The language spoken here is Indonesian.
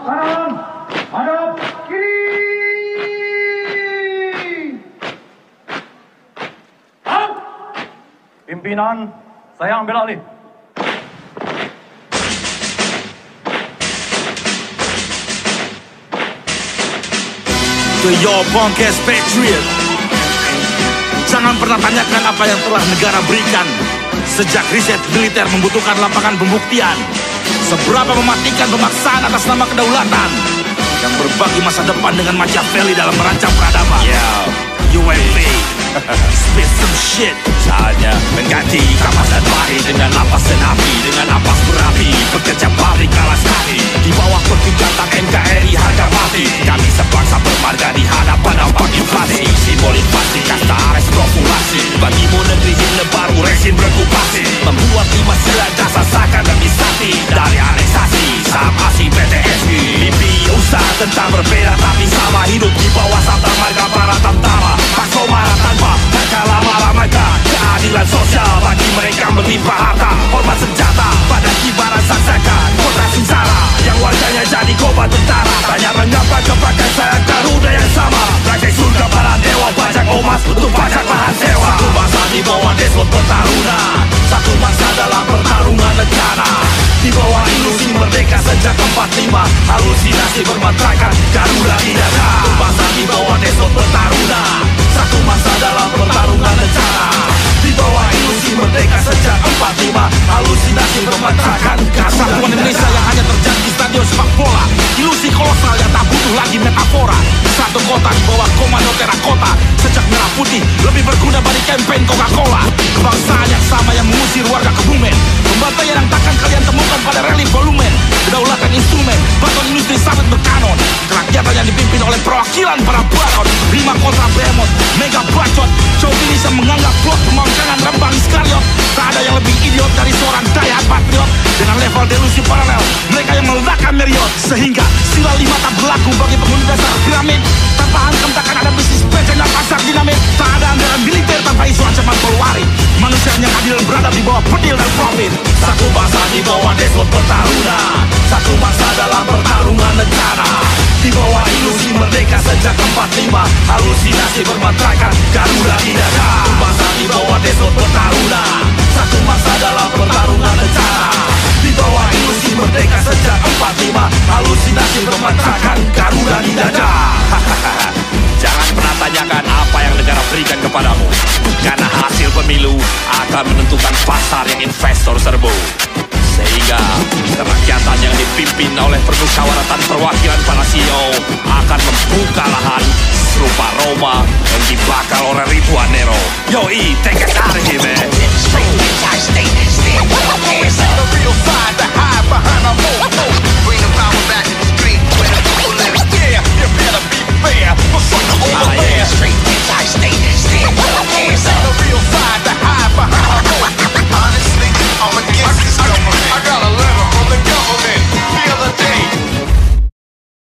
kanan, hadap kiri. Out! Pimpinan, saya ambil alih. To your punk ass patriot, jangan pernah tanyakan apa yang telah negara berikan. Sejak riset militer membutuhkan lapangan pembuktian, seberapa mematikan pemaksaan atas nama kedaulatan yang berbagi masa depan dengan Machiavelli dalam merancang peradaban. UMP, spit some shit. Saatnya mengganti kapas dan mari dengan napas dan api, dengan napas berapi, bekerja pabrik alas kaki di bawah perpinggatan NKRI harga mati. Kami sebangsa bermarga di hadapan dampak inflasi, simbol invasi, kasta ares populasi. Bagimu negeri himne baru rezim berokupasi, membuat 5 sila dasar saka dan disati dari aneksasi saham asing PTSI. Mimpi usaha tentang berbeda tapi sama, hidup di bawah sabda marga para tamtama. Pakso marah tanpa mereka lama-lamakan keadilan sosial bagi mereka melimpah harta, hormat senjata pada kibaran saksakan kontra singsara yang warganya jadi korban tentara. Tanya mengapa kepakai saya Garuda yang sama, rakyat surga para dewa, pajak omas untuk pajak lahan sewa. Satu bangsa di bawah despot pertarungan, satu bangsa dalam pertarungan negara. Di bawah ilusi merdeka sejak 45, halusinasi bermatrakan Garuda di dada. Satu bangsa di bawah despot pertarungan, satu bangsa dalam pertarungan negara. Di bawah ilusi merdeka sejak 45, halusinasi bermatrakan Persatuan Indonesia yang hanya terjadi di stadion sepak bola. Ilusi kolosal yang tak butuh lagi metafora. Satu kota di bawah komando terakota, sejak merah putih lebih berguna bagi campaign Coca-Cola. Kebangsaan yang sama yang mengusir warga Kebumen, pembantaian yang takkan kalian temukan pada relief volumen. Kedaulatan instrumen, bantuan industri sawit berkanon, kerakyatan yang dipimpin oleh perwakilan para baron. Rima kontra behemoth, mega bacot, chauvinis yang menganggap plot pemangkangan Rembang Iskariot. Tak ada yang lebih idiot dari seorang daya patriot dengan level delusi paralel mereka yang meledakkan Marriott. Sehingga sila 5 tak berlaku bagi penghuni dasar piramid. Tanpa hantam takkan ada bisnis PC dan pasar dinamit. Tak ada anggaran militer tanpa isu ancaman polwari. Manusia yang adil berada di bawah pedil dan profit. Satu bangsa di bawah despot pertarungan, satu bangsa dalam pertarungan negara. Di bawah ilusi merdeka sejak 45, halusinasi bermatrakan Garuda di dada. Satu bangsa di bawah despot pertarungan, satu bangsa dalam pertarungan negara. Di bawah ilusi merdeka sejak 45, halusinasi bermatrakan Garuda di dada. Jangan pernah tanyakan apa yang negara berikan kepadamu, karena hasil pemilu akan menentukan pasar yang investor serbu. Sehingga kerakyatan yang dipimpin oleh permusyawaratan perwakilan para CEO akan membuka lahan serupa Roma yang dibakar oleh Ridwan Nero. Yoi, take it out of here, man. Bring the power back to the street where the people live. Yeah, you better be fair.